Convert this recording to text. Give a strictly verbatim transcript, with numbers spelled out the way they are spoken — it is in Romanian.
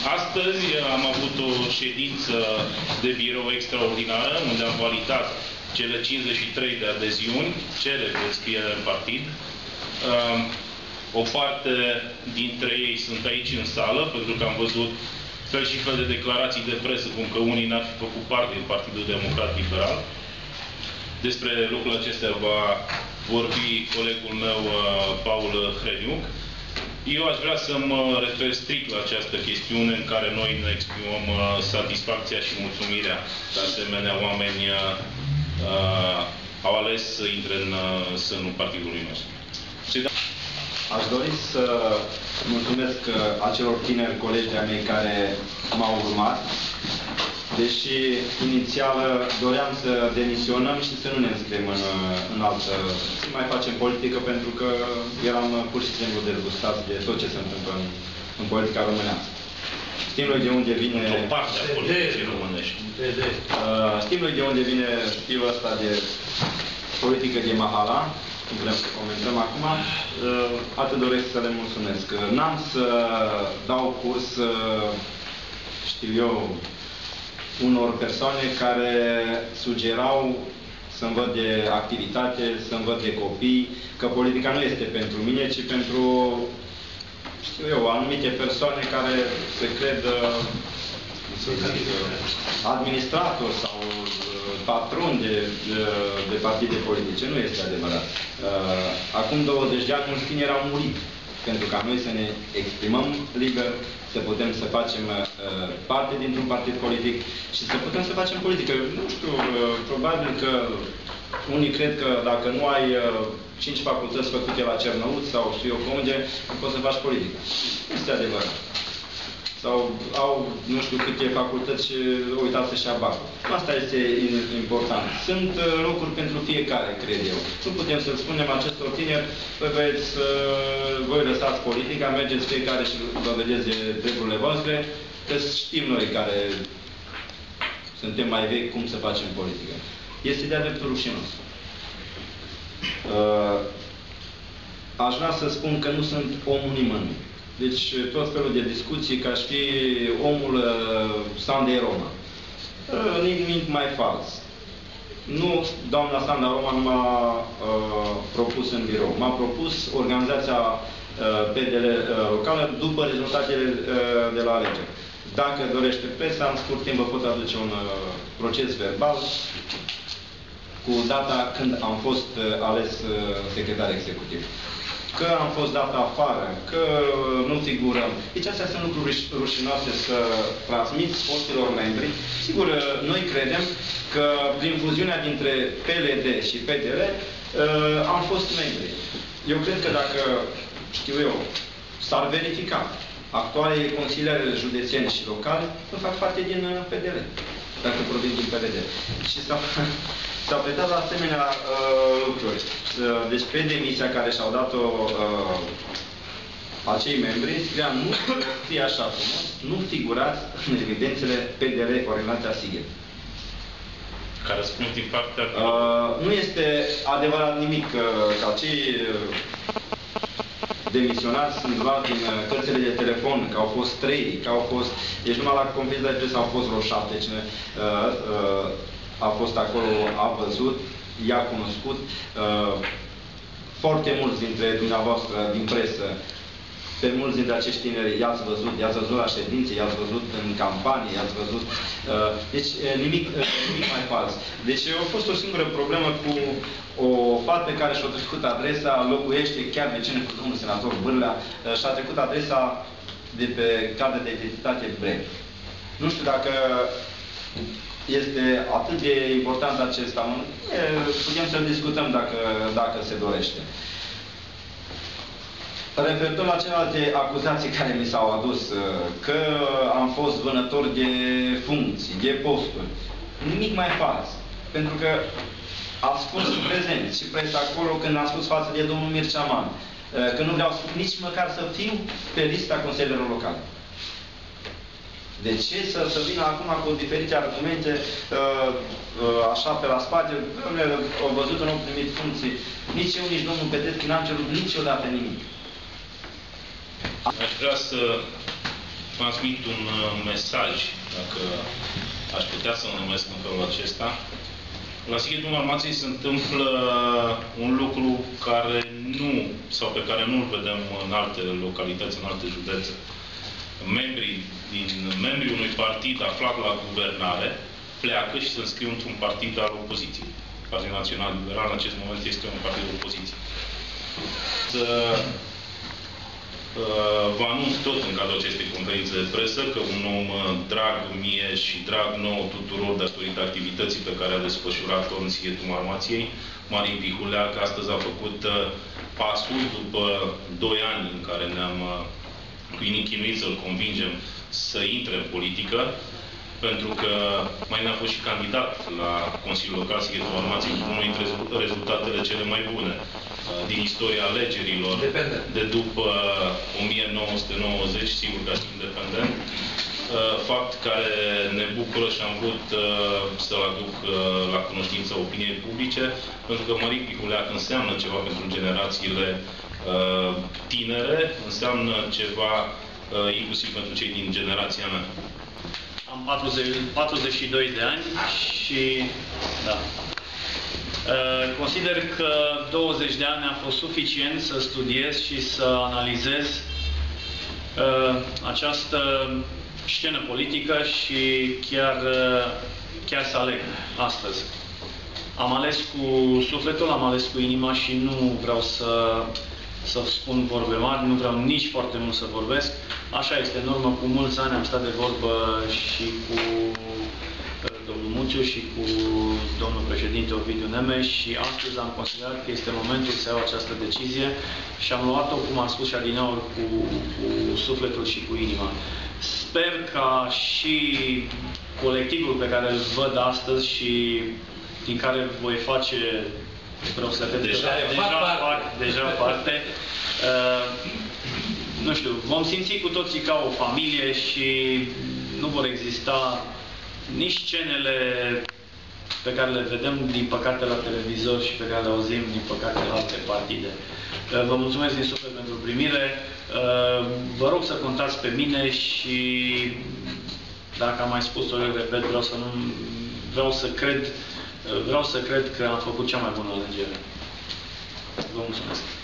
Astăzi am avut o ședință de birou extraordinară, unde am validat cele cincizeci și trei de adeziuni, cele de înscriere în partid. O parte dintre ei sunt aici în sală, pentru că am văzut fel și fel de declarații de presă, cum că unii n-ar fi făcut parte din Partidul Democrat Liberal. Despre lucrul acestea va vorbi colegul meu, Paul Hreniuc. Eu aș vrea să mă refer strict la această chestiune în care noi ne exprimăm satisfacția și mulțumirea. De asemenea, oameni uh, au ales să intre în uh, sânul partidului nostru. Aș dori să mulțumesc acelor tineri colegi de-a mei care m-au urmat, deși inițial doream să demisionăm și să nu ne înscriem în, în altă, să mai facem politică, pentru că eram pur și simplu dezgustați de tot ce se întâmplă în, în politica românească. Știm noi de unde vine... O parte a politicii românești. Uh, știm noi de unde vine stilul ăsta de politică de mahala. Vrem să comentăm acum. Uh, atât doresc să le mulțumesc. N-am să dau curs, uh, știu eu, unor persoane care sugerau să-mi văd de activitate, să-mi văd de copii, că politica nu este pentru mine, ci pentru, știu eu, anumite persoane care se cred, să zic, administratori sau patroni de, de, de partide politice. Nu este adevărat. Acum douăzeci de ani mulți tineri au murit pentru ca noi să ne exprimăm liber, să putem să facem uh, parte dintr-un partid politic și să putem să facem politică. Nu știu, uh, probabil că unii cred că dacă nu ai uh, cinci facultăți făcute la Cernăuți sau știu eu pe unde, nu poți să faci politică. Este adevărat. Sau au nu știu câte facultăți și uitați să-și ia bacul. Asta este important. Sunt uh, locuri pentru fiecare, cred eu. Nu putem să spunem acestor tineri, vă veți, uh, voi lăsați politica, mergeți fiecare și vă vedeți de treburile voastre, că știm noi care suntem mai vechi cum să facem politică. Este de-a dreptul rușinos. Uh, aș vrea să spun că nu sunt omul nimănui. Deci tot felul de discuții ca și fi omul uh, Sandei Roma. Uh, nimic mai fals. Nu, doamna Sanda Roma nu m-a uh, propus în birou. M-a propus organizația uh, P D L uh, locală după rezultatele uh, de la alegeri. Dacă dorește presa, în scurt timp vă pot aduce un uh, proces verbal cu data când am fost uh, ales uh, secretar executiv. Că am fost dat afară, că nu figurăm. Deci astea sunt lucruri rușinoase să transmiți foștilor membri. Sigur, noi credem că prin fuziunea dintre P L D și P D L am fost membri. Eu cred că dacă, știu eu, s-ar verifica actualii consilieri județeni și locali, nu fac parte din P D L, dacă provin din P L D. Și s-au predat la asemenea uh, lucruri. Uh, deci pe demisia care și-au dat-o uh, acei membri, scria nu fie așa frumos, nu figurați în evidențele P D L Organizația Sighet. Ca răspuns din partea... Uh, nu este adevărat nimic uh, că acei uh, demisionați sunt luați din uh, cărțile de telefon, că au fost trei, că au fost... Deci numai la conferința de presă au fost vreo șapte. Cine, uh, uh, a fost acolo, a văzut, i-a cunoscut. Uh, foarte mulți dintre dumneavoastră din presă, pe mulți dintre acești tineri i-ați văzut, i-ați văzut la ședințe, i-ați văzut în campanii, i-ați văzut... Uh, deci nimic, nimic mai fals. Deci a fost o singură problemă cu o fată care și-a trecut adresa, locuiește chiar vecine cu domnul senator Bârlea, uh, și-a trecut adresa de pe cardă de identitate Brem. Nu știu dacă este atât de important acest amănunt, putem să-l discutăm dacă, dacă se dorește. Referitor la celelalte acuzații care mi s-au adus, că am fost vânător de funcții, de posturi, nimic mai fals. Pentru că ați spus prezent și presa acolo când am spus față de domnul Mircea Man, că nu vreau nici măcar să fiu pe lista consilierilor locale. De ce să, să vină acum cu diferite argumente, uh, uh, așa pe la spate, au văzut că nu au primit funcții. Nici eu, nici domnul Petrescu n-am cerut niciodată nimic. Aș vrea să transmit un mesaj, dacă aș putea să-l numesc în felul acesta. La Sighetul Marmației se întâmplă un lucru care nu, sau pe care nu îl vedem în alte localități, în alte județe. Membrii, din, membrii unui partid aflat la guvernare pleacă și se înscriu într-un partid al opoziției. Partidul Național Liberal în acest moment este un partid de opoziție. Să vă anunț tot în cadrul acestei conferințe de presă că un om drag mie și drag nouă tuturor datorită activității pe care a desfășurat-o în Sighetul Marmației, Marin Pihuleac, astăzi a făcut pasul după doi ani în care ne-am chinuit să-l convingem să intre în politică, pentru că mai ne-a fost și candidat la Consiliul Local Sighetul Marmației cu unul dintre rezultatele cele mai bune din istoria alegerilor de după o mie nouă sute nouăzeci, sigur că sunt independent, fapt care ne bucură și am vrut să-l aduc la cunoștința opiniei publice, pentru că Marin Pihuleac înseamnă ceva pentru generațiile tinere, înseamnă ceva inclusiv pentru cei din generația mea. Am patruzeci și doi de ani și da. Consider că douăzeci de ani a fost suficient să studiez și să analizez această scenă politică și chiar, chiar să aleg astăzi. Am ales cu sufletul, am ales cu inima și nu vreau să, să spun vorbe mari, nu vreau nici foarte mult să vorbesc. Așa este, în urmă cu mulți ani am stat de vorbă și cu domnul Muciu și cu domnul președinte Ovidiu Nemes și astăzi am considerat că este momentul să iau această decizie și am luat-o, cum am spus și adineauri, cu, cu sufletul și cu inima. Sper ca și colectivul pe care îl văd astăzi și din care voi face, vreau să repet, deja, deja, fac, deja parte, uh, nu știu, vom simți cu toții ca o familie și nu vor exista nici scenele pe care le vedem, din păcate, la televizor și pe care le auzim, din păcate, la alte partide. Vă mulțumesc din suflet pentru primire. Vă rog să contați pe mine și, dacă am mai spus-o, eu repet, vreau să, nu, vreau, să cred, vreau să cred că am făcut cea mai bună alegere. Vă mulțumesc.